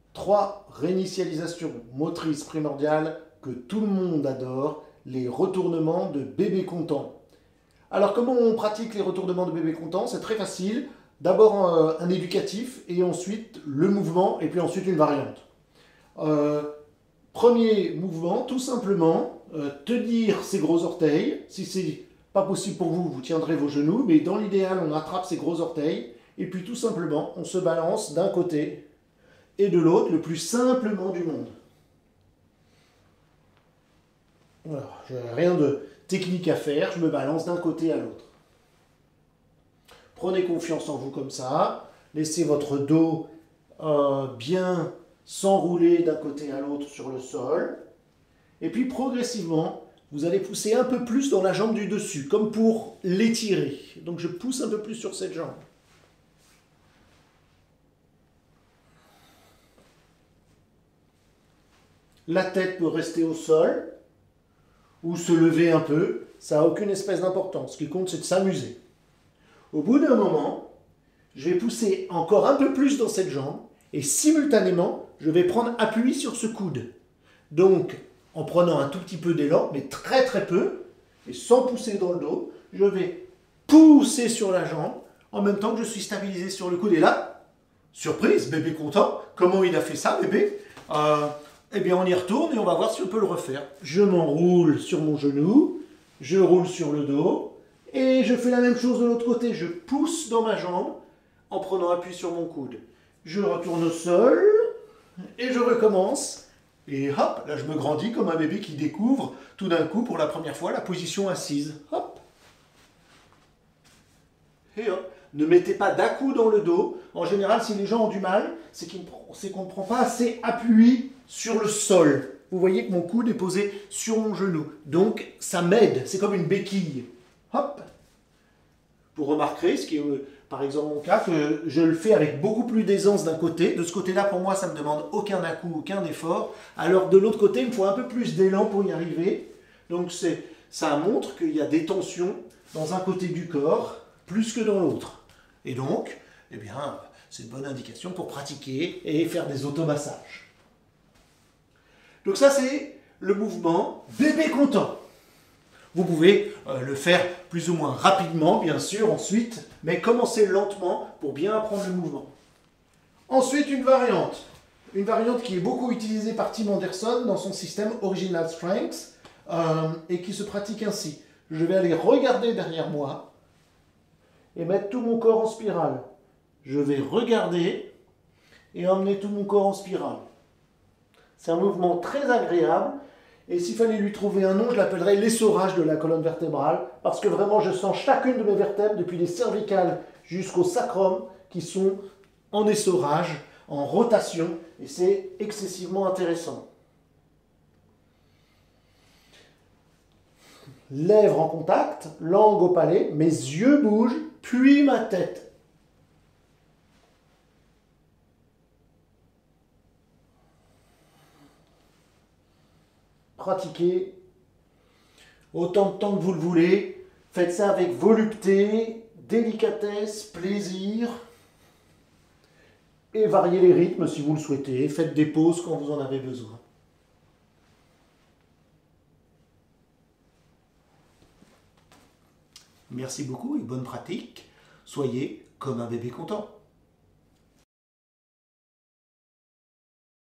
3 réinitialisations motrices primordiales que tout le monde adore, les retournements de bébé content. Alors comment on pratique les retournements de bébé content? C'est très facile. D'abord un éducatif et ensuite le mouvement et puis ensuite une variante. Premier mouvement, tout simplement, tenir ses gros orteils. Si c'est pas possible pour vous, vous tiendrez vos genoux, mais dans l'idéal, on attrape ses gros orteils et puis tout simplement, on se balance d'un côté et de l'autre, le plus simplement du monde. Voilà, je n'ai rien de technique à faire, je me balance d'un côté à l'autre. Prenez confiance en vous comme ça, laissez votre dos bien s'enrouler d'un côté à l'autre sur le sol, et puis progressivement, vous allez pousser un peu plus dans la jambe du dessus, comme pour l'étirer. Donc je pousse un peu plus sur cette jambe. La tête peut rester au sol, ou se lever un peu, ça n'a aucune espèce d'importance. Ce qui compte, c'est de s'amuser. Au bout d'un moment, je vais pousser encore un peu plus dans cette jambe, et simultanément, je vais prendre appui sur ce coude. Donc, en prenant un tout petit peu d'élan, mais très très peu, et sans pousser dans le dos, je vais pousser sur la jambe, en même temps que je suis stabilisé sur le coude. Et là, surprise, bébé content, comment il a fait ça, bébé? Eh bien, on y retourne et on va voir si on peut le refaire. Je m'enroule sur mon genou, je roule sur le dos, et je fais la même chose de l'autre côté. Je pousse dans ma jambe en prenant appui sur mon coude. Je retourne au sol, et je recommence. Et hop, là je me grandis comme un bébé qui découvre tout d'un coup pour la première fois la position assise. Hop. Et hop. Ne mettez pas d'à-coups dans le dos. En général, si les gens ont du mal, c'est qu'on ne prend pas assez appui sur le sol. Vous voyez que mon coude est posé sur mon genou. Donc, ça m'aide. C'est comme une béquille. Hop. Vous remarquerez, ce qui est par exemple mon cas, que je le fais avec beaucoup plus d'aisance d'un côté. De ce côté-là, pour moi, ça ne me demande aucun à-coup, aucun effort. Alors de l'autre côté, il me faut un peu plus d'élan pour y arriver. Donc ça montre qu'il y a des tensions dans un côté du corps, plus que dans l'autre. Et donc, eh bien, c'est une bonne indication pour pratiquer et faire des automassages. Donc ça, c'est le mouvement bébé content. Vous pouvez le faire plus ou moins rapidement, bien sûr, ensuite, mais commencez lentement pour bien apprendre le mouvement. Ensuite, une variante qui est beaucoup utilisée par Tim Anderson dans son système Original Strength et qui se pratique ainsi. Je vais aller regarder derrière moi et mettre tout mon corps en spirale. Je vais regarder et emmener tout mon corps en spirale. C'est un mouvement très agréable. Et s'il fallait lui trouver un nom, je l'appellerais l'essorage de la colonne vertébrale, parce que vraiment je sens chacune de mes vertèbres, depuis les cervicales jusqu'au sacrum, qui sont en essorage, en rotation, et c'est excessivement intéressant. Lèvres en contact, langue au palais, mes yeux bougent, puis ma tête. Pratiquez autant de temps que vous le voulez. Faites ça avec volupté, délicatesse, plaisir. Et variez les rythmes si vous le souhaitez. Faites des pauses quand vous en avez besoin. Merci beaucoup et bonne pratique. Soyez comme un bébé content.